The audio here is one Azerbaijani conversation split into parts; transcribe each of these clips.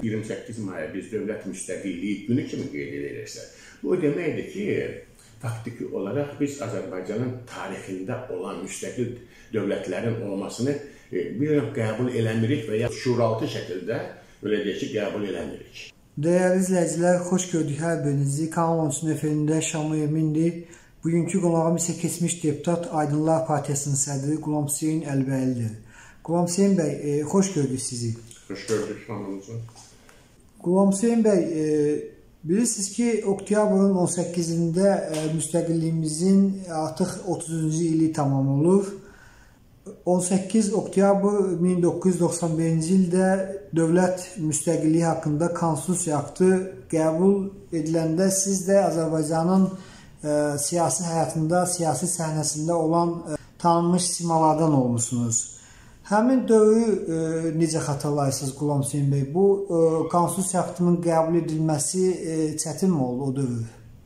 28 maya biz dövlət müstəqilliyi günü kimi qeyd edirsə, bu deməkdir ki, faktiki olaraq biz Azərbaycanın tarixində olan müstəqil dövlətlərin olmasını bir qəbul eləmirik və ya şuuraltı şəkildə belə deyək ki, qəbul eləmirik. Dəyərli izləyicilər, xoş gördük hər birinizi. Kanal 13-ün efirində Şamil Emindir. Bugünkü qonağım isə keçmiş deputat Aydınlar Partiyasının sədri Qulam Hüseyn Əlbəylidir. Qulam Hüseyn bəy, xoş gördük sizi. Xoş gördük Şamil'cim. Qulam Hüseyn bəy, bilirsiniz ki, oktyabrın 18-də müstəqilliyimizin artıq 30-cu ili tamam olur. 18 oktyabr 1991-ci ildə dövlət müstəqilliyi haqqında konstitusiya aktı qəbul ediləndə siz də Azərbaycanın siyasi həyatında, siyasi səhnəsində olan tanınmış simalardan olmuşsunuz. Həmin dövrü necə xatırlayırsınız Qulam Hüseyn bəy? Bu konstitusiya aktının qəbul edilməsi çətinmi oldu o dövr?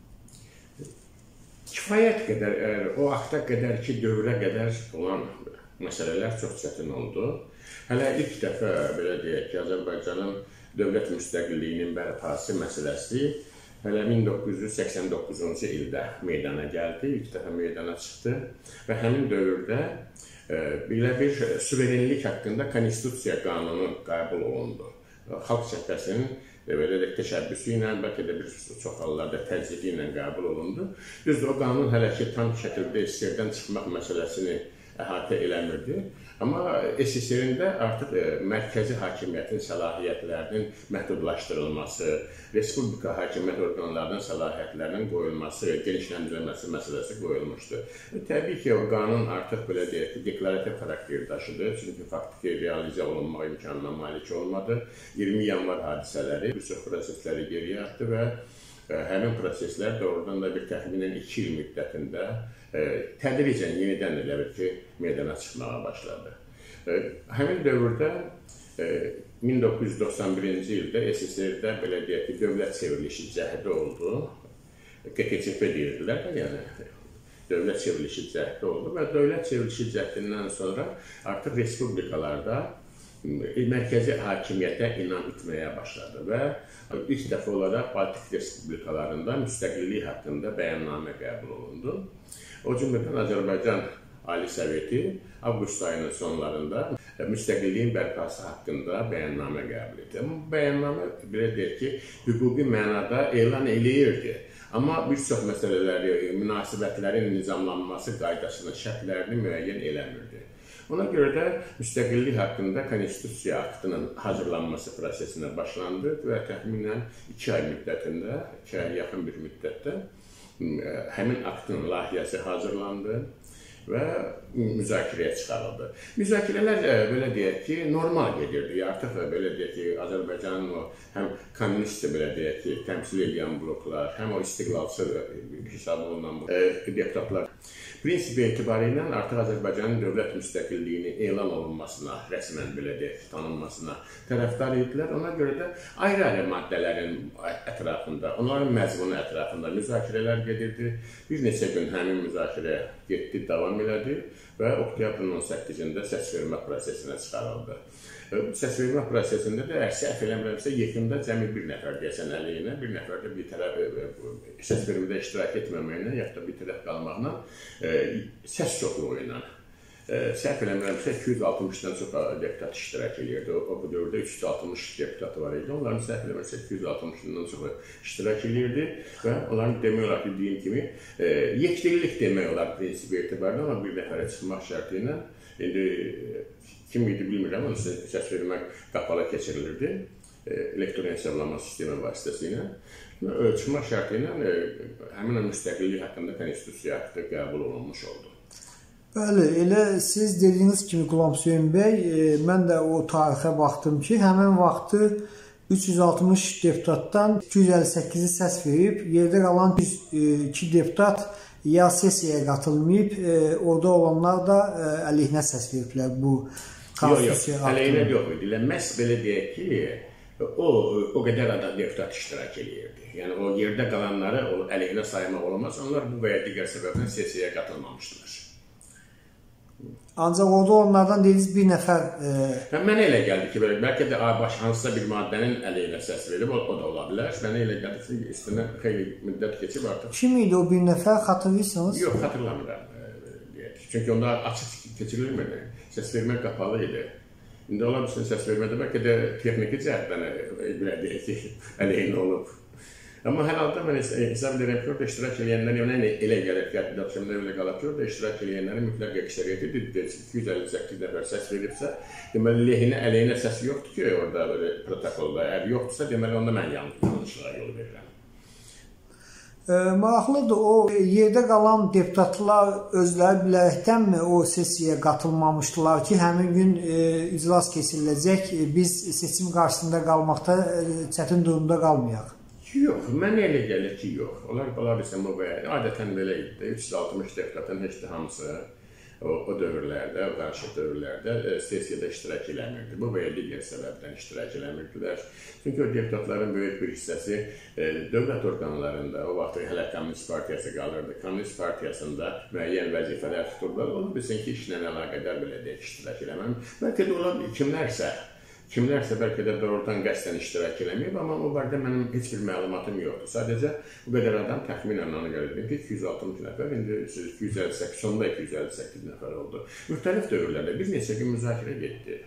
Kifayət qədər, o akta qədər ki, dövrə qədər olan məsələlər çox çətin oldu. Hələ ilk dəfə, belə deyək ki, Azərbaycanın dövlət müstəqilliyinin bərpası məsələsi hələ 1989-cu ildə meydana gəldi, ilk dəfə meydana çıxdı və həmin dövrdə belə bir suverenlik haqqında konstitusiya qanunu qəbul olundu. Xalq Cəbhəsinin belə təşəbbüsü ilə, bəlkə də bir çox hallarda təzyiqi ilə qəbul olundu. Düzdür, o qanun hələ ki, tam şəkildə SSR-dən çıxmaq məsələsini əhatə eləmirdi. Amma SSR-in də artıq mərkəzi hakimiyyətin səlahiyyətlərinin məhdudlaşdırılması, respublika hakimiyyət orqanlarının səlahiyyətlərinin qoyulması, genişləndirilməsi məsələsi qoyulmuşdu. Təbii ki, o qanun artıq belə deyək ki, deklarativ xarakter daşıdı. Çünki faktiki realizə olunmaq imkanına malik olmadı. 20 yanvar hadisələri bir çox prosesləri geriyə atdı və həmin proseslər doğrudan da bir təxminən 2 il müddətində tədricən yenidən elə bir ki, meydana çıxmağa başladı. Həmin dövrdə 1991-ci ildə SSR-də belə deyək ki, dövlət çevrilişi cəhdi oldu. QKÇP deyirdilər, yəni dövlət çevrilişi cəhdi oldu və dövlət çevrilişi cəhdindən sonra artıq respublikalarda mərkəzi hakimiyyətə inam etməyə başladı və ilk dəfə olaraq Baltik respublikalarında müstəqillik haqqında bəyannamə qəbul olundu. O cümlədən Azərbaycan Ali Soveti avqust ayının sonlarında müstəqilliyin bərpası haqqında bəyannamə qəbul etdi. Bu bəyannamə belə deyək ki, hüquqi mənada elan eləyirdi. Amma bir çox məsələləri, münasibətlərin nizamlanması qaydasını, şərtlərini müəyyən eləmirdi. Ona görə də müstəqillik haqqında konstitusiya aktının hazırlanması prosesinə başlandı və təxminən 2 ay müddətində, 2 ay yaxın bir müddətdə həmin aktın layihəsi hazırlandı və müzakirəyə çıxarıldı. Müzakirələr belə deyək ki, normal gedirdi. Artıq belə deyək ki, Azərbaycanın o həm kommunist belə deyək ki, təmsil edən bloklar, həm o istiqlalçı hesab olunan deputatlar prinsipi etibarilə artıq Azərbaycanın dövlət müstəqilliyinin elan olunmasına, rəsmən belə deyək, tanınmasına tərəfdar idilər. Ona görə də ayrı-ayrı maddələrin ətrafında, onların məzmunu ətrafında müzakirələr gedirdi. Bir neçə gün həmin müzakirə getdi, davam elədi və oktyabrın 18-də səsvermə prosesinə çıxarıldı. Səsvermə prosesində də səhv eləmirəmsə, yekunda cəmi bir nəfər deyəsən əleyhinə, bir nəfər də bir tərəf səsvermədə iştirak etməməklə, yaxud da bir tərəf qalmaqla, səs çoxluğu ilə. Səhv eləmirəmsə, 260-dan çox deputat iştirak edirdi. O dövrdə 360 deputat var idi. Onların səhv eləmirəmsə, 260-dan çox iştirak edirdi və onların demək olar ki, deyim kimi, yekdillik demək olar prinsipi etibarilə, amma bir nəfərə çıxmaq şərti ilə, indi kim idi bilmirəm, onun səs vermək qapalı keçirilirdi, elektron hesablama sistemi vasitəsilə. Çıxmaq şərti ilə həmin müstəqillik haqqında konstitusiya aktı qəbul olunmuş oldu. Bəli, elə siz dediyiniz kimi Qulam Hüseyn bəy, mən də o tarixə baxdım ki, həmin vaxtı 360 deputatdan 258-i səs verib, yerdə qalan 2 deputat ya sesiyaya qatılmayıb, orada olanlar da əleyhinə səs veriblər bu konstitusiya haqqında. Əleyhinə yox idi. Məhz belə deyək ki, o qədər adam deputat iştirak edirdi. Yəni, o yerdə qalanları əleyhinə saymaq olmaz. Onlar bu və ya digər səbəbdən sesiyaya qatılmamışdılar. Ancaq orada onlardan dediniz bir nəfər... Mənə elə gəldi ki, bəlkə də hansısa bir maddənin əleyhinə səs verib, o da ola bilər. Mənə elə gəldi ki, üstündən xeyli müddət keçib artıq. Kim idi o bir nəfər, xatırlayırsanız? Yox, xatırlamıram. Çünki onda açıq keçirilmirdi. Səs vermək qapalı idi. İndi ola bilsin səs vermədə bəlkə də texniki cəhətdən belə deyək ki, əleyhinə olub. Amma hər halda mən hesab edirəm ki, orada iştirak edənlər elə gəlir ki, axşamda elə qalır ki, orada iştirak edənlərin mütləq əksəriyyəti 258 nəfər səs veribsə, deməli, lehinə, əleyhinə səs yoxdur ki, orada protokolda. Əgər yoxdursa, deməli, onda mən yanlışlığa yol verirəm. Maraqlıdır, o yerdə qalan deputatlar özləri bilərəkdənmi o sessiyaya qatılmamışdılar ki, həmin gün iclas keçiriləcək, biz seçim qarşısında qalmaqda çətin durumda qalmayaq? Yox, mənə elə gəlir ki, yox. Onlar bilirsən, adətən belə idi. 360 deputatın heç də hamısı o dövrlərdə, o qarşı dövrlərdə sessiyada iştirak eləmirdi. Bu və ya digər səbəbdən iştirak eləmirdilər. Çünki o deputatların böyük bir hissəsi dövlət orqanlarında, o vaxt hələ Kommunist Partiyası qalırdı. Kommunist Partiyasında müəyyən vəzifələr tuturlar. Onu bilsin ki, işlə əlaqədar belə deyək, iştirak eləməm. Bəlkə də olan kimlərsə bəlkə də doğrudan qəsdən iştirak eləməyib, amma o barədə mənim heç bir məlumatım yoxdur. Sadəcə bu qədər adam təxminən ona görə dedim ki, 260 nəfər, indi 258, sonda 258 nəfər oldu. Müxtəlif dövrlərdə bir neçə gün müzakirə getdi.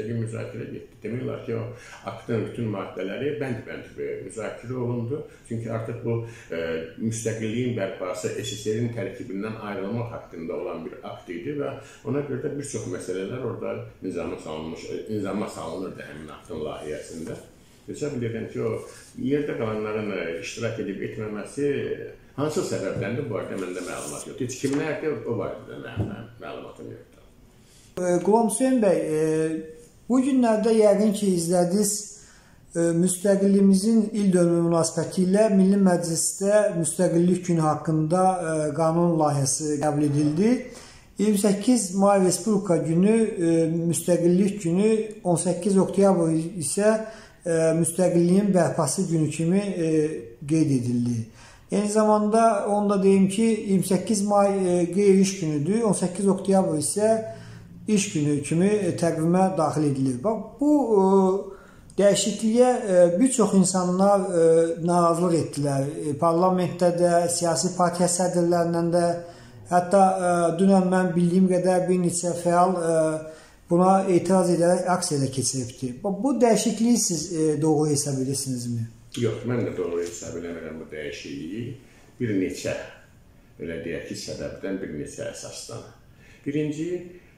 Demək olar ki, o aktın bütün maddələri bənd-bənd müzakirə olundu. Çünki artıq bu müstəqilliyin bərpası SSR-in tərkibindən ayrılmaq haqqında olan bir akt idi və ona görə də bir çox məsələlər orada nizama salınırdı həmin aktın layihəsində. Hesab edirəm ki, o yerdə qalanların iştirak edib etməməsi hansı səbəbdəndir, bu arada məndə məlumat yoxdur. Heç kimlərdir, o barədə məlumatım yoxdur. Qulam Hüseyn bəy, bu günlərdə yəqin ki, izlədiniz müstəqillimizin il dönümü münasibəti ilə Milli Məclisdə Müstəqillik Günü haqqında qanun layihəsi qəbul edildi. 28 may Respublika günü, Müstəqillik günü, 18 oktyabr isə Müstəqilliyin bərpası günü kimi qeyd edildi. Eyni zamanda onu da deyim ki, 28 may qeyri-iş günüdür, 18 oktyabr isə iş günü kimi təqvimə daxil edilir. Bu dəyişikliyə bir çox insanlar narazılıq etdilər. Parlamentdə də, siyasi partiya sədrlərindən də, hətta dünən mən bildiyim qədər bir neçə fəal buna etiraz edərək aksiyada keçiribdir. Bu dəyişikliyi siz doğru hesab edirsinizmi? Yox, mən də doğru hesab eləmirəm bu dəyişikliyi. Bir neçə, elə deyək ki, səbəbdən, bir neçə əsasdan. Birinci,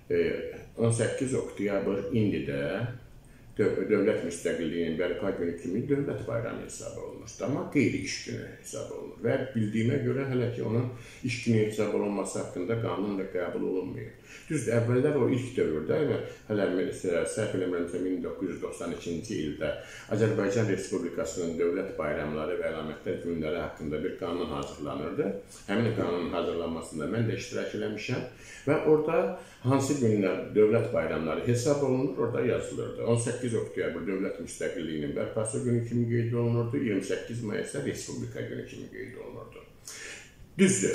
18 oktyabr indi də dövlət müstəqilliyinin bərpa günü kimi dövlət bayramı hesab olunur. Amma qeyri-iş günü hesab olunur. Və bildiyimə görə hələ ki, onun iş günü hesab olunması haqqında qanunla qəbul olunmuyor. Düzdür, əvvəllər o ilk dövrdə, hələ səhv eləmirəmsə 1992-ci ildə Azərbaycan Respublikasının dövlət bayramları və əlamətlər günləri haqqında bir qanun hazırlanırdı. Həmin qanunun hazırlanmasında mən də iştirak eləmişəm və orada hansı günlər dövlət bayramları hesab olunur, orada yazılırdı. 18 oktyabr dövlət müstəqilliyinin bərpası günü kimi qeyd olunurdu, 28 may isə Respublika günü kimi qeyd olunurdu. Düzdür,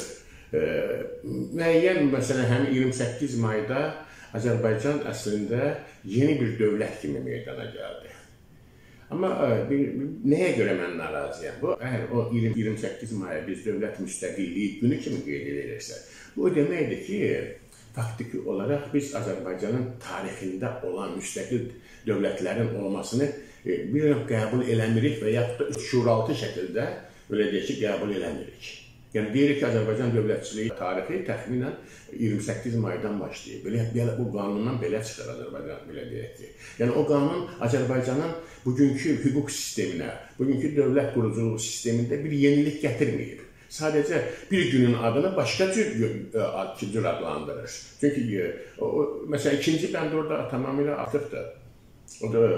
müəyyən, məsələn, həmin 28 mayda Azərbaycan əslində yeni bir dövlət kimi meydana gəldi. Amma nəyə görə mən narazıyam? Əgər o 28 maya biz dövlət müstəqilliyi günü kimi qeyd ediriksə, bu deməkdir ki, faktiki olaraq biz Azərbaycanın tarixində olan müstəqil dövlətlərin olmasını bir növ qəbul eləmirik və yaxud da şuuraltı şəkildə belə deyək ki, qəbul eləmirik. Yəni, deyirik ki, Azərbaycan dövlətçiliyi tarixi təxminən 28 maydan başlayıb. Bu qanundan belə çıxır Azərbaycan, belə deyək ki. Yəni, o qanun Azərbaycanın bugünkü hüquq sisteminə, bugünkü dövlət quruculuq sistemində bir yenilik gətirməyib. Sadəcə bir günün adını başqa cür adlandırır. Çünki, məsələn, ikinci bənd orada tamamilə artıqdır. O da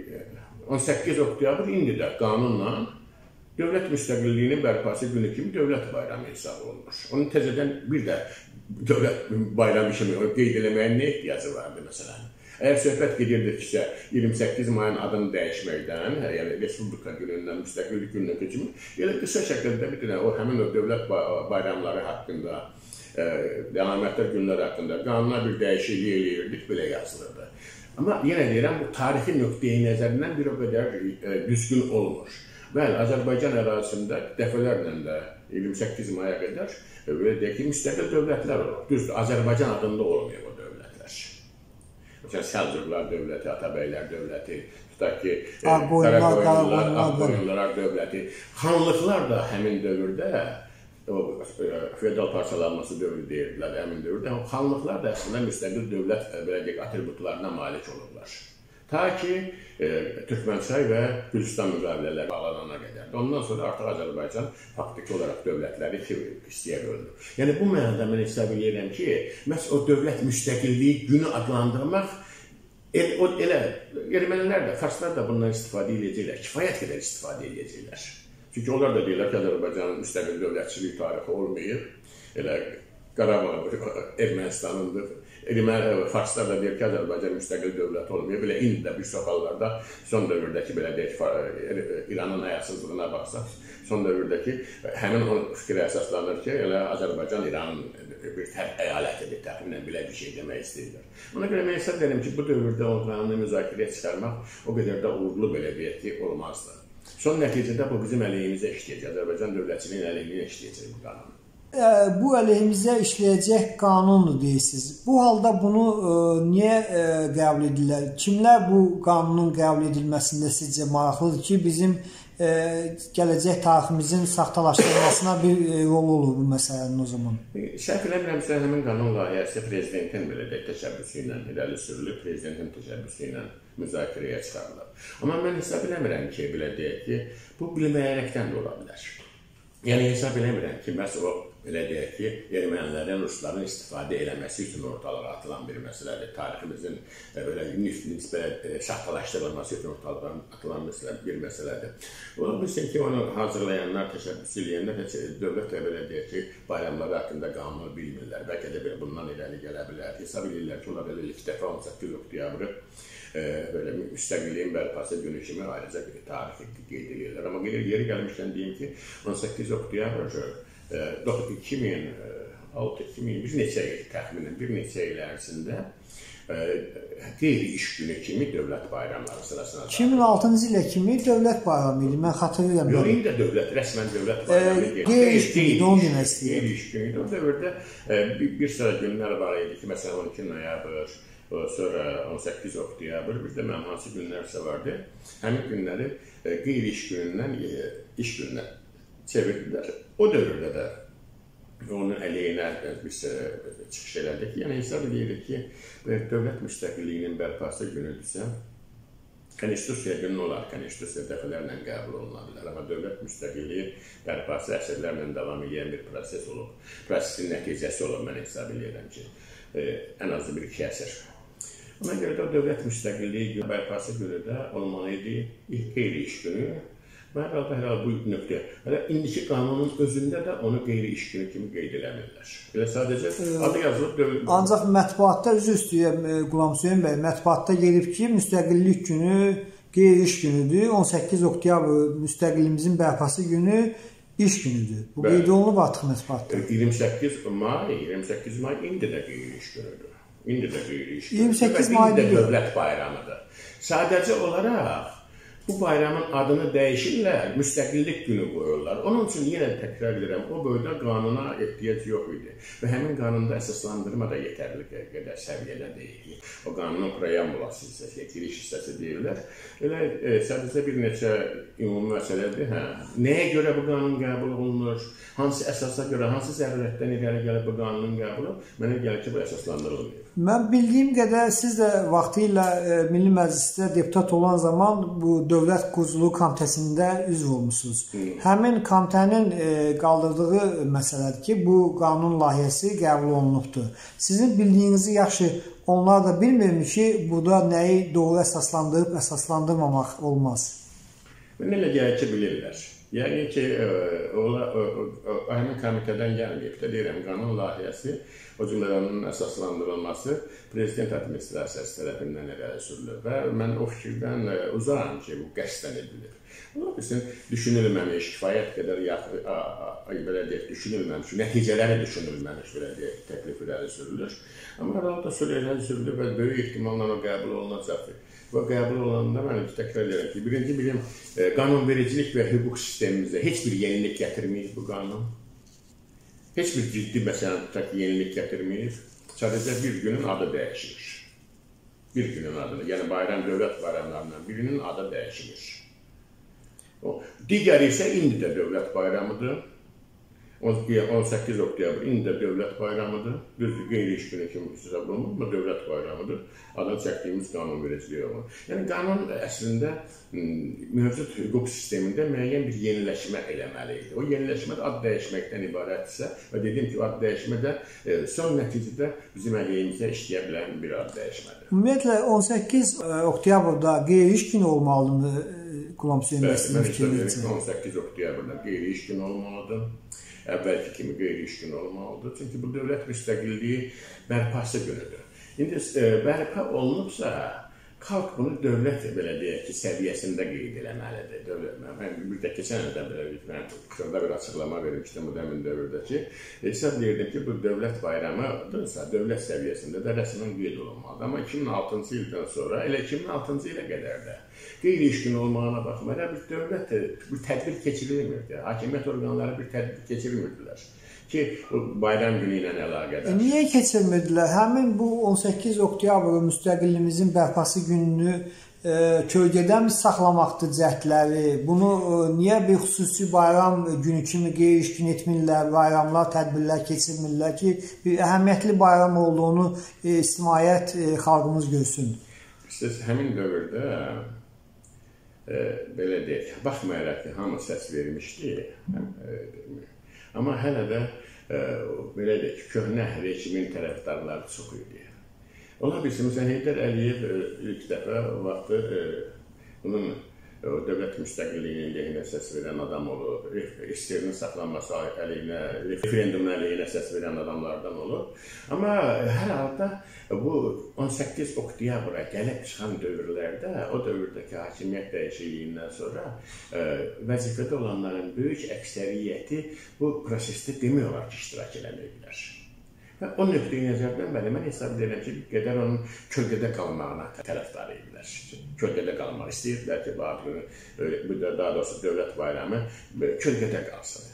18 oktyabr indi də qanunla dövlət müstəqilliyinin bərpası günü kimi dövlət bayramı hesab olunur. Onun təzədən bir də dövlət bayramı kimi qeyd eləməyin nə ehtiyacı vardı, məsələn? Əgər söhbət gedirdirsə 28 mayın adını dəyişməkdən, yəni Respublika günündən müstəqillik gününə keçimi, elə qısa şəkildə bir dənə həmin o dövlət bayramları haqqında əlamətdar günlər haqqında qanuna bir dəyişiklik eləyirdik, belə yazılırdı. Amma yenə deyirəm, bu tarixi nöqteyi nəzərindən bir o qədər düzgün olmur. Bəli, Azərbaycan ərazisində dəfələrlə də 28 maya qədər belə deyək ki, müstəqil dövlətlər olur. Düzdür, Azərbaycan adında olmuyor o dövlətlər. Məsələn, Səlcuqlar dövləti, Atabəylər dövləti, tutaq ki, Ağqoyunlular dövləti. Xanlıqlar da həmin dövrdə, feodal parçalanması dövrü deyirdilər həmin dövrdə, xanlıqlar da əslində müstəqil dövlət atributlarına malik olurlar. Ta ki, Türkmənçay və Gürcistan müqavilələri bağlanana qədər. Ondan sonra artıq Azərbaycan faktiki olaraq dövlətləri iki hissəyə bölünür. Yəni, bu mənada mən hesab edirəm ki, məhz o dövlət müstəqilliyi günü adlandırmaq, elə ermənilər də, farslar da bundan istifadə edəcəklər, kifayət qədər istifadə edəcəklər. Çünki onlar da deyirlər ki, Azərbaycanın müstəqil dövlətçilik tarixi olmayıb, elə Qarabağ Ermənistanındır. Farslar da deyir ki, Azərbaycan müstəqil dövlət olmayıb. Belə indi də bir çox hallarda son dövrdəki, belə deyək, İranın ayarsızlığına baxsaq, son dövrdəki həmin o fikrə əsaslanır ki, elə Azərbaycan İranın bir əyalətidir, təxminən belə bir şey demək istəyirlər. Ona görə mən hesab edirəm ki, bu dövrdə o qanunu müzakirəyə çıxarmaq o qədər də uğurlu belə deyək ki, olmazdı. Son nəticədə bu bizim əleyhimizə işləyəcək, Azərbaycan dövlətçiliyin əleyhinə işləyəcək bu qanun. Bu əleyhimizə işləyəcək qanundur deyirsiniz. Bu halda bunu niyə qəbul edirlər? Kimlər bu qanunun qəbul edilməsində sizcə maraqlıdır ki, bizim gələcək tariximizin saxtalaşdırılmasına bir rol olur bu məsələnin o zaman? Səhv eləmirəmsə, həmin qanun layihəsi prezidentin belə deyək təşəbbüsü ilə irəli sürülür, prezidentin təşəbbüsü ilə müzakirəyə çıxarılır. Amma mən hesab eləmirəm ki, belə deyək ki, bu bilməyərəkdən də ola bilər. Yəni, hesab eləmirəm ki, məhz o, belə deyək ki, ermənilərin, rusların istifadə eləməsi üçün ortalığa atılan bir məsələdir. Tariximizin belə nisbət saxtalaşdırılması üçün ortalığa atılan bir məsələdir. Ola bilsin ki, onu hazırlayanlar, təşəbbüs eləyənlər dövlət belə deyək ki, bayramları haqqında qanunu bilmirlər. Bəlkə də bundan irəli gələ bilər. Hesab edirlər ki, ola belə ilk dəfə 18 oktyabrı böyle müstəqilliyin bərpası günü kimi ayrıca bir tarix qeyd edirlər. Amma yeri gəlmişdən deyim ki, 18 oktyabr 2006-2000 təxminən bir neçə il ərzində qeyri-iş günü kimi dövlət bayramları sırasına 2006-cı ilə kimi dövlət bayramı idi, mən xatırlayıram. Yox, indi də dövlət, rəsmən dövlət bayramı deyil. Qeyri-iş günü, onu demək istəyir. Qeyri-iş günü. O dövrdə bir sıra günlər var idi ki, məsələn 12 noyabr, sonra 18 oktyabr, bir də mənim hansı günlərsə vardı. Həmin günləri qeyri-iş günündən iş gününə çevirdilər. O dövrdə də onun əleyhinə biz çıxış elədik. Yəni, hesab edirik ki, dövlət müstəqilliyinin bərpası günüdürsə, konstitusiya günü olar, konstitusiya dəfələrlə qəbul oluna bilər. Amma dövlət müstəqilliyi bərpası əsrlərlə davam edən bir proses olub. Prosesin nəticəsi olub, mən hesab edirəm ki, ən azı bir 2 əsr. Ona görə də dövlət müstəqilliyi bərpası günü də olmalıydı, qeyri-iş günü. Hər bu nöqtə. İndiki qanunun özündə də onu qeyri-iş günü kimi qeyd eləmirlər. Elə sadəcə adı yazılıb. Ancaq mətbuatda, üzr istəyirəm Qulam Hüseyn bəy, mətbuatda gedib ki, müstəqillik günü qeyri-iş günüdür. 18 oktyabr müstəqillimizin bərpası günü iş günüdür. Bu qeyd olunub artıq mətbuatda. 28 may indi də qeyri-iş günüdür. İndi də qeyri-iş günüdür. 28 may də dövlət bayramıdır. Sadəcə olaraq bu bayramın adını dəyişirlər, müstəqillik günü qoyurlar. Onun üçün yenə təkrar edirəm, o boyda qanuna ehtiyac yox idi. Və həmin qanunda əsaslandırma da yetərli qədər səviyyədə deyil. O qanunun preambulası hissəsi, giriş hissəsi deyirlər. Elə sadəcə bir neçə ümumi məsələdir. Nəyə görə bu qanun qəbul olunur? Hansı əsasa görə, hansı zərurətdən irəli gəlib bu qanunun qəbulu? Mənə gəlir ki, bu əsaslandırılmıyor. Mən bildiyim qədər siz də vaxtilə Milli Məclisdə deputat olan zaman bu Dövlət Quruculuğu Komitəsində üzv olmuşsunuz. Həmin komitənin qaldırdığı məsələdir ki, bu qanun layihəsi qəbul olunubdur. Sizin bildiyinizi yaxşı onlar da bilmirmi ki, burada nəyi doğru əsaslandırıb, əsaslandırmamaq olmaz? Mən elə gəlir ki, bilirlər. Yəni ki, həmin komitədən gəlməyib də deyirəm, qanun layihəsi O cümlənin əsaslandırılması prezident administrasiyası tərəfindən irəli sürülür və mən o fikirdən uzağam ki, bu qəsdən edilir. Ola bilsin, düşünülməmiş, kifayət qədər belə deyək, düşünülməmiş, nəticələri düşünülməmiş belə deyək, təklif irəli sürülür. Amma arada irəli sürülür və böyük ehtimalla o qəbul olunacaqdır. Və qəbul olunanda mən təkrar edirəm ki, birinci bizim qanunvericilik və hüquq sistemimizdə heç bir yenilik gətirməyib bu qanun. Heç bir ciddi məsələn tutaq yenilik gətirməyib. Sadəcə bir günün adı dəyişilir. Bir günün adını, yəni bayram, dövlət bayramlarından birinin adı dəyişilir. Digəri isə indi də dövlət bayramıdır. 18 oktyabr indi də dövlət bayramıdır. Düzdür, qeyri-iş günü kimi hesab olunur, amma dövlət bayramıdır. Adını çəkdiyimiz qanunvericiliyi olur. Yəni, qanun əslində mövcud hüquq sistemində müəyyən bir yeniləşmə eləməlidir. O yeniləşmə də ad dəyişməkdən ibarətdirsə və dedim ki, ad dəyişmə də son nəticədə bizim əleyhimizə işləyə bilən bir ad dəyişmədir. Ümumiyyətlə, 18 oktyabrda qeyri-iş günü olmalıdır Qulam Hüseyn bəy sizin fikirlərinizcə? 18 oktyabrda qeyri-iş günü olmalıdır. Əvvəlki kimi qeyri-iş günü olmalıdır. Çünki bu dövlət müstəqilliyi bərpası günüdür. İndi bərpa olunubsa, xalq bunu dövlət belə deyək ki, səviyyəsində qeyd eləməlidir. Mən bir də keçən ildə belə xırda bir açıqlama vermişdim bu dəmin dövrdə ki, hesab edirdim ki, bu dövlət bayramıdırsa, dövlət səviyyəsində də rəsmən qeyd olunmalıdır. Amma 2006-cı ildən sonra, elə 2006-cı ilə qədər də qeyri-iş günü olmağına baxmayaraq bir dövlət bir tədbir keçirilmirdi. Hakimiyyət orqanları bir tədbir keçirmirdilər ki, bayram günü ilə əlaqədar. Niyə keçirmirdilər? Həmin bu 18 oktyabr müstəqilliyimizin bərpası gününü kölgədən saxlamaqdır cəhdləri. Bunu niyə bir xüsusi bayram günü kimi qeyri-iş gün etmirlər, bayramlar, tədbirlər keçirmirlər ki, bir əhəmiyyətli bayram olduğunu ictimaiyyət, xalqımız görsün? Siz həmin dövrdə belə deyək, baxmayaraq ki, hamı səs vermişdi, amma hələ də belə deyək, köhnə rejimin tərəfdarları çox idi. Ola bilsin, Heydər Əliyev ilk dəfə vaxtı bunun dövlət müstəqilliyinin əleyhinə səs verən adam olur, istiqlinin saxlanması əleyhinə, referendumun əleyhinə səs verən adamlardan olur. Amma hər halda bu 18 oktyabra gəlib çıxan dövrlərdə, o dövrdəki hakimiyyət dəyişikliyindən sonra vəzifədə olanların böyük əksəriyyəti bu prosesdə demək olar ki, iştirak eləməkdirlər. Və o nöqteyi nəzərdən bəli, mən hesab edirəm ki, bir qədər onun kölgədə qalmağına tərəfdar edirlər. Kölgədə qalmaq istəyirdilər ki, daha doğrusu dövlət bayramı kölgədə qalsın.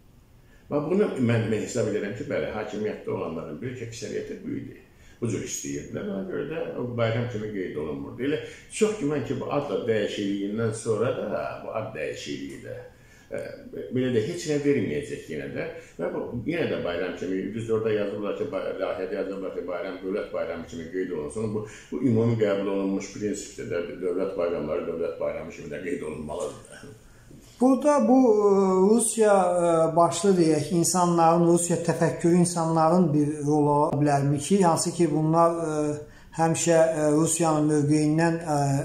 Və bunu mən hesab edirəm ki, bəli, hakimiyyətdə olanların böyük əksəriyyəti bu idi. Bu cür istəyirdilər, ona görə də o bayram kimi qeyd olunmurdu. Elə çox güman ki, bu adla dəyişikliyindən sonra da bu ad dəyişikliyi də belə də heç nə verməyəcək yenə də və yenə də bayram kimi, düz orada yazırlar ki, layihədə yazırlar ki, bayram dövlət bayramı kimi qeyd olunsun. Bu ümumi qəbul olunmuş prinsipdir də, dövlət bayramları dövlət bayramı kimi də qeyd olunmalıdır. Burada bu Rusiya başlı deyək, insanların, Rusiya təfəkkürü insanların bir rolu ola bilərmi ki, hansı ki bunlar həmişə Rusiyanın mövqeyindən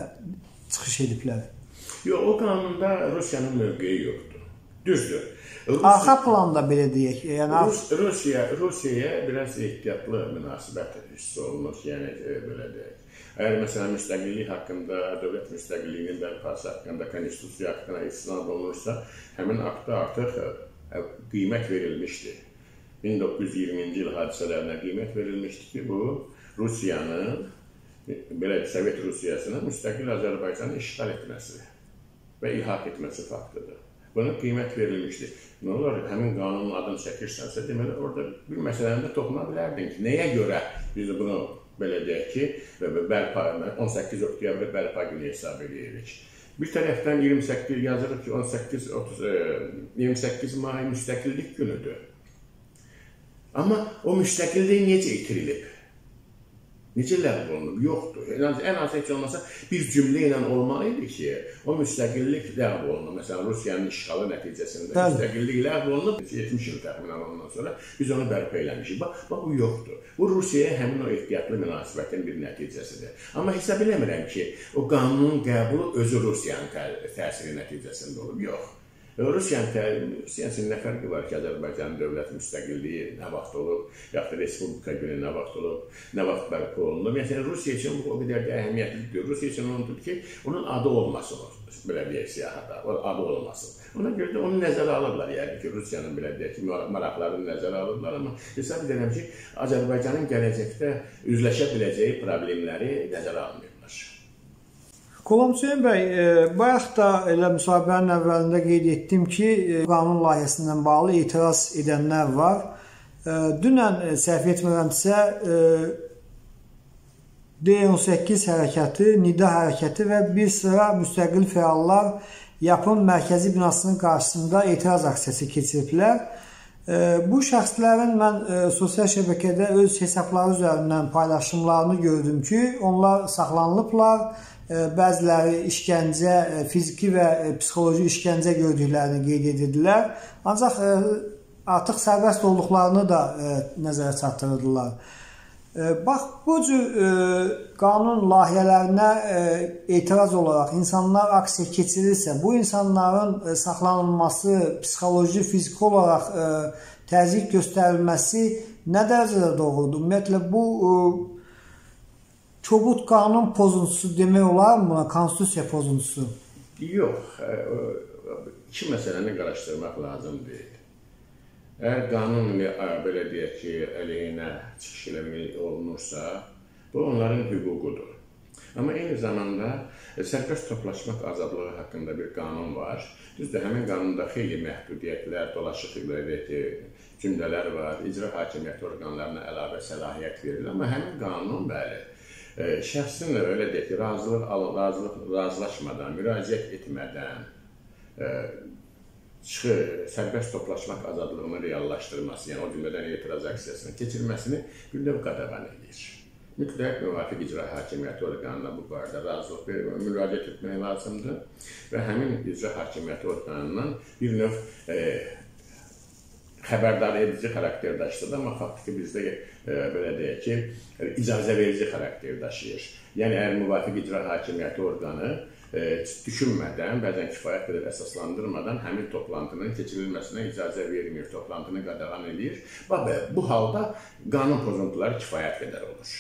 çıxış ediblər? Yox, o qanunda Rusiyanın mövqeyi yoxdur. Düzdür. Arxa planda belə deyək. Rusiyaya biraz ehtiyatlı münasibət hiss olunur, yəni belə deyək. Əgər məsələn müstəqillik haqqında, dövlət müstəqilliyinin bərpası haqqında, konstitusiya haqqında istinad olunursa, həmin aktda artıq qiymət verilmişdir. 1920-ci il hadisələrinə qiymət verilmişdir ki, bu Rusiyanın, belə Sovet Rusiyasının müstəqil Azərbaycanı işğal etməsi və ilhaq etməsi faktıdır. Buna qiymət verilmişdir. Nə olar, həmin qanunun adını çəkirsənsə, deməli, orada bir məsələndə toxuna bilərdin ki, nəyə görə biz bunu belə deyək ki, 18 oktyabr bərpa günü hesab edirik. Bir tərəfdən 28 yazırıq ki, 28 may müstəqillik günüdür. Amma o müstəqillik necə itirilib? Necə ləğv olunub? Yoxdur. Ən az heç olmasa bir cümlə ilə olmalıydı ki, o müstəqillik ləğv olunub. Məsələn, Rusiyanın işğalı nəticəsində müstəqillik ləğv olunub, 70 il təxminən ondan sonra biz onu bərpa eləmişik. Bax, bu yoxdur. Bu Rusiyaya həmin o ehtiyatlı münasibətin bir nəticəsidir. Amma hesab eləmirəm ki, o qanunun qəbulu özü Rusiyanın təsiri nəticəsində olub. Yox. Rusiyanın nə fərqi var ki, Azərbaycanın dövlət müstəqilliyi nə vaxt olub, yaxud da Respublika günü nə vaxt olub, nə vaxt bərpa olunub. Yəni, Rusiya üçün bu o qədər də əhəmiyyətlidir. Rusiya üçün onundur ki, onun adı olmasın, belə deyək, siyahıda, adı olmasın. Ona görə də onu nəzərə alırlar, yəni ki, Rusiyanın belə deyək ki, maraqlarını nəzərə alırlar, amma hesab edirəm ki, Azərbaycanın gələcəkdə üzləşə biləcəyi problemləri nəzərə almıyorlar. Qulam Hüseyn bəy, bayaq da elə müsahibənin əvvəlində qeyd etdim ki, qanun layihəsindən bağlı etiraz edənlər var. Dünən səhv etmirəmsə, D18 hərəkəti, Nida hərəkəti və bir sıra müstəqil fəallar yapım mərkəzi binasının qarşısında etiraz aksiyası keçiriblər. Bu şəxslərin mən sosial şəbəkədə öz hesabları üzərindən paylaşımlarını gördüm ki, onlar saxlanılıblar. Bəziləri işgəncə, fiziki və psixoloji işgəncə gördüklərini qeyd edirdilər. Ancaq artıq sərbəst olduqlarını da nəzərə çatdırırdılar. Bax, bu cür qanun layihələrinə etiraz olaraq insanlar aksiya keçirirsə, bu insanların saxlanılması, psixoloji, fiziki olaraq təzyiq göstərilməsi nə dərəcədə doğrudur? Ümumiyyətlə, bu kobud qanun pozuntusu demək olar mı buna, konstitusiya pozuntusu? Yox, iki məsələni qarışdırmaq lazımdır. Əgər qanun belə deyək ki, əleyhinə çıxış olunursa, bu onların hüququdur. Amma eyni zamanda sərbəst toplaşmaq azadlığı haqqında bir qanun var. Düzdür, həmin qanunda xeyli məhdudiyyətlər, dolaşıq cümlələr var, icra hakimiyyəti orqanlarına əlavə səlahiyyət verilir. Amma həmin qanun, bəli, şəxsin elə deyək ki, razılaşmadan, müraciət etmədən sərbəst toplaşmaq azadlığını reallaşdırması, yəni o cümlədən etiraz aksiyasının keçirməsini bir növ qadağan edir. Mütləq müvafiq icra hakimiyyəti orqanına bu barədə razılıq müraciət etmək lazımdır və həmin icra hakimiyyəti orqanından bir növ xəbərdar edici xarakter daşıdır, amma faktiki bizdə belə deyək ki, icazə verici xarakter daşıyır. Yəni, əgər müvafiq icra hakimiyyəti orqanı düşünmədən, bəzən kifayət qədər əsaslandırmadan həmin toplantının keçirilməsinə icazə vermir, toplantını qadağan edir. Bu halda qanun pozuntuları kifayət qədər olur.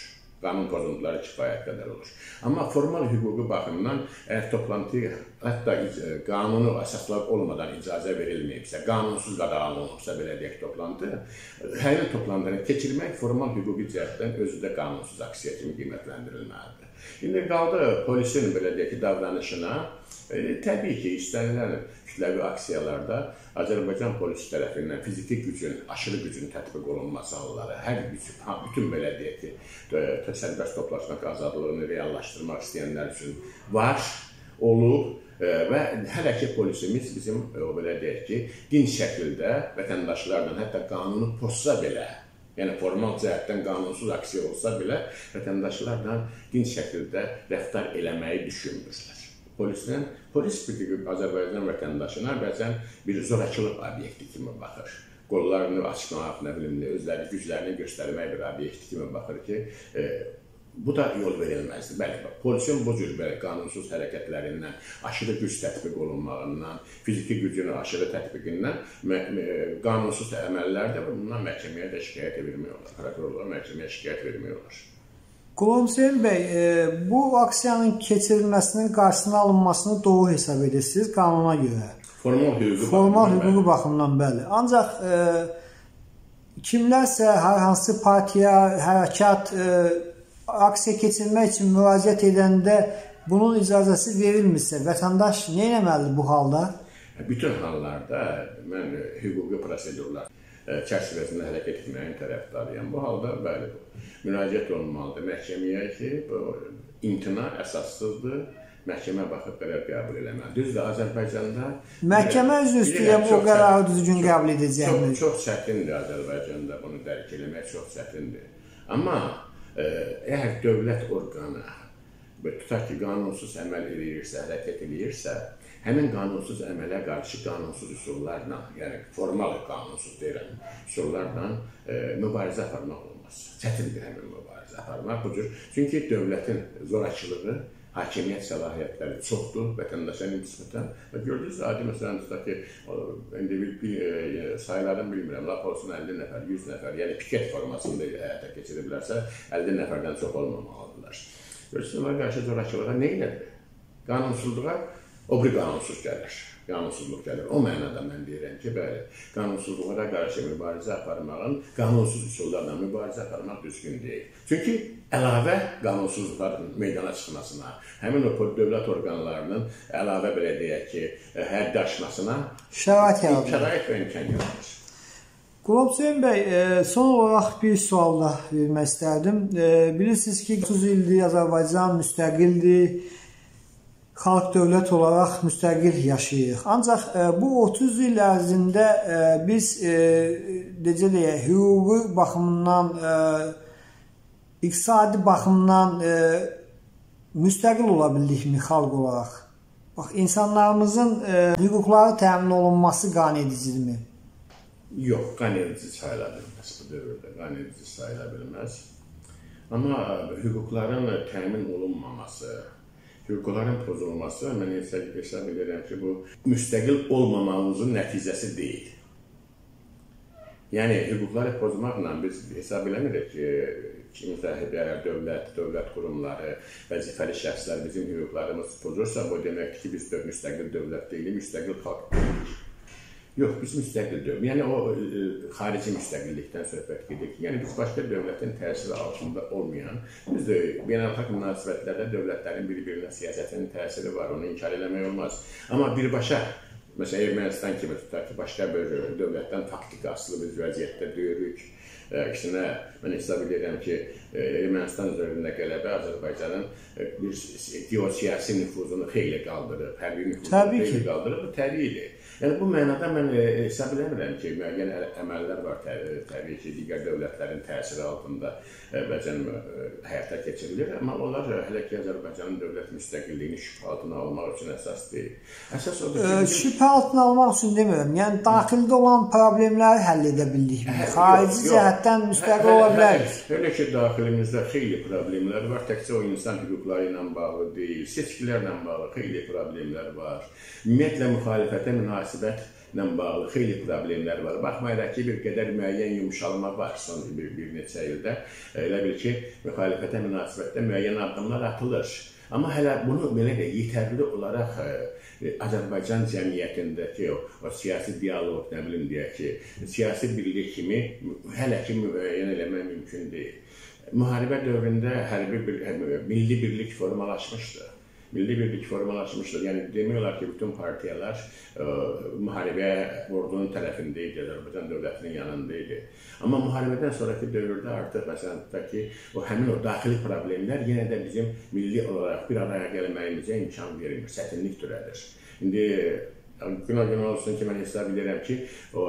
Amma formal hüquqi baxımdan, əgər toplantı hətta qanunu əsaslar olmadan icazə verilməyibsə, qanunsuz qadağan olunubsa, belə deyək toplantı, həmin toplantını keçirmək formal hüquqi cəhətdən özü də qanunsuz aksiya kimi qiymətləndirilməlidir. İndi qaldı polisin belə deyək ki, davranışına, təbii ki, istənilən kütləvi aksiyalarda Azərbaycan polisi tərəfindən fiziki gücün, aşırı gücün tətbiq olunması halları, hər bütün belə deyək ki, sərbəst toplaşmaq azadlığını reallaşdırmaq istəyənlər üçün var, olub və hələ ki polisimiz bizim, belə deyək ki, dinc şəkildə vətəndaşlarla, hətta qanunu pozsa belə, yəni formal cəhətdən qanunsuz aksiya olsa belə, vətəndaşlarla dinc şəkildə rəftar eləməyi düşünmürlər. Polis bir Azərbaycan vətəndaşına bəzən bir zorakılıq obyekti kimi baxır. Qollarını açmaq, özləri güclərini göstərmək bir obyekti kimi baxır ki, bu da yol verilməzdir. Bəli, polisin bu cür qanunsuz hərəkətlərindən, aşırı güc tətbiq olunmağından, fiziki gücün aşırı tətbiqindən qanunsuz əməllər də bundan məhkəməyə də şikayət vermək olar. Prokurorlar məhkəməyə şikayət vermək olar. Qulam Hüseyn bəy, bu aksiyanın keçirilməsinin qarşısına alınmasını doğru hesab edirsiniz qanuna görə. Formal hüquqi baxımdan bəli. Ancaq kimlərsə hər hansı partiya, hərəkat aksiya keçirmək üçün müraciət edəndə bunun icazəsi verilmirsə, vətəndaş nə etməlidir bu halda? Bütün hallarda mən hüquqi prosedurlar çərçivəsində hərəkət etməyin tərəfdarıyam. Bu halda bəli, müraciət olunmalıdır məhkəməyə ki, imtina əsassızdır, məhkəmə baxıb qərar qəbul eləməlidir. Düzdür, Azərbaycanda... Məhkəmə üzrə istəyən o qərarı düzgün qəbul edəcəkdir. Çox çətindir Azərbaycanda bunu dərk eləmək, çox çətindir. Amma əgər dövlət orqanı tutaq ki, qanunsuz əməl edirsə, hərəkət edirsə, həmin qanunsuz əmələ qarşı qanunsuz üsullarla, yəni formal qanunsuz deyirəm, üsullarla mübarizə aparmaq olmaz. Çətindir həmin mübarizə aparmaq bu cür. Çünki dövlətin zorakılığı hakimiyyət səlahiyyətləri çoxdur vətəndaşa nisbətən. Gördünüz, adi məsələn, tutaq ki, indi sayılarını bilmirəm, lap olsun 50 nəfər, 100 nəfər, yəni piket formasında həyata keçiriblərsə, 50 nəfərdən çox olmamalıdırlar. Görürsünüz, onlara qarşı zorakılığa nə elədir? Qanunsuzluğa o bir qanunsuz gəlir. Qanunsuzluq gəlir. O mənada mən deyirəm ki, bəli, qanunsuzluğa qarşı mübarizə aparmağın, qanunsuz üsullarla mübarizə aparmaq düzgün deyil. Çünki əlavə qanunsuzluqların meydana çıxmasına, həmin o dövlət orqanlarının əlavə belə deyək ki, həddi aşmasına şərait və imkan yaradır. Qulabhüseyn bəy, son olaraq bir sual da vermək istərdim. Bilirsiniz ki, 30 ildir Azərbaycan müstəqildir. Xalq dövlət olaraq müstəqil yaşayırıq. Ancaq bu 30 il ərzində biz necə deyək, hüquqi baxımdan, iqtisadi baxımdan müstəqil ola bildikmi xalq olaraq? Bax, insanlarımızın hüquqları təmin olunması qanedicidirmi? Yox, qanedici sayıla bilməz bu dövrdə, qanedici sayıla bilməz. Amma hüquqların təmin olunmaması, hüquqların pozulması, mən hesab edirəm ki, bu müstəqil olmamağımızın nəticəsi deyil. Yəni, hüquqları pozmaqla biz hesab eləmirik ki, kimsə, dövlət qurumları, vəzifəli şəxslər bizim hüquqlarımız pozursa, bu deməkdir ki, biz müstəqil dövlət deyilik, müstəqil xalq deyilik. Yox, biz müstəqil dövlət. Yəni, o xarici müstəqillikdən söhbət gedir ki, yəni biz başqa dövlətin təsiri altında olmayan, biz də beynəlxalq münasibətlərdə dövlətlərin bir-birinə siyasətinin təsiri var, onu inkar eləmək olmaz. Amma birbaşa, məsələn, Ermənistan kimi tutaq ki, başqa bir dövlətdən faktiki asılı bir vəziyyətdə döyürük. Əksinə, mən hesab edirəm ki, Ermənistan üzərində qələbə Azərbaycanın bir geosiyasi nüfuzunu xeyli qaldırıb, hərbi nüfuzunu xeyli qaldırıb, bu təbiidir. Yəni, bu mənada mən hesab eləmirəm ki, müəyyən əməllər var təbii ki, digər dövlətlərin təsiri altında bəzən həyata keçirilir, amma onlar hələ ki, Azərbaycanın dövlət müstəqilliyini şübhə altına almaq üçün əsas deyil. Əsas odur ki, şübhə altına almaq üçün demirəm, yəni daxildə olan problemləri həll edə bildikmi? Xarici cəhətdən müstəqil ola bilərik. Elə ki, daxilimizdə xeyli problemlər var, təkcə o insan hüquqları ilə bağlı deyil, seçkilərlə bağlı xeyli problemlər var. Ümumiyyətlə, müxalifətə münasibətlə bağlı xeyli problemlər var. Baxmayaraq ki, bir qədər müəyyən yumuşalma var son bir neçə ildə. Elə bil ki, müxalifətə münasibətdə müəyyən addımlar atılır. Amma hələ bunu belə də yetərli olaraq Azərbaycan cəmiyyətindəki o siyasi dialoq, nə bilim deyək ki, siyasi birlik kimi hələ ki müəyyən eləmək mümkün deyil. Müharibə dövründə milli birlik formalaşmışdı. Milli birlik formalaşmışdır. Yəni, demək olar ki, bütün partiyalar müharibəyə ordunun tərəfində idi, Azərbaycan dövlətinin yanında idi. Amma müharibədən sonraki dövrdə artıq, məsələn, həmin o daxili problemlər yenə də bizim milli olaraq bir araya gəlməyimizə imkan verilmir, çətinlik törədir. İndi, gün olsun ki, mən hesab edirəm ki,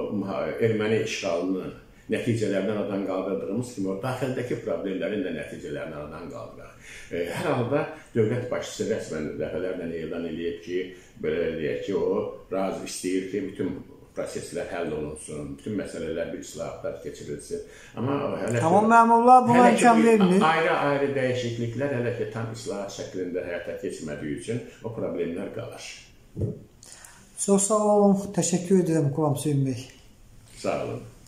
erməni işğalının nəticələrindən aradan qaldırdığımız kimi, o daxildəki problemlərin də nəticələrini aradan qaldıraq. Hər halda dövlət başçısı rəsmən dəfələrlə elan edib ki, belə deyək ki, o istəyir ki, bütün proseslər həll olunsun, bütün məsələlər bir islahatlar keçirilsin. Amma məmurlar buna imkan vermir. Ayrı-ayrı dəyişikliklər hələ ki, tam islahat şəklində həyata keçmədiyi üçün o problemlər qalır. Çox sağ olun, təşəkkür edirəm Qulabhüseyn bəy. Sağ olun.